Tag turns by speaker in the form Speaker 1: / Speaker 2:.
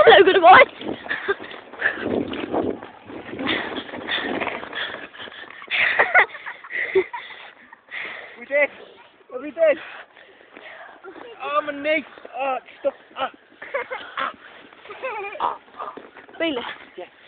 Speaker 1: Hello, good boy.
Speaker 2: We did. What we did? Oh, my knee. Oh, it's stuck.
Speaker 1: Really?
Speaker 2: Yeah.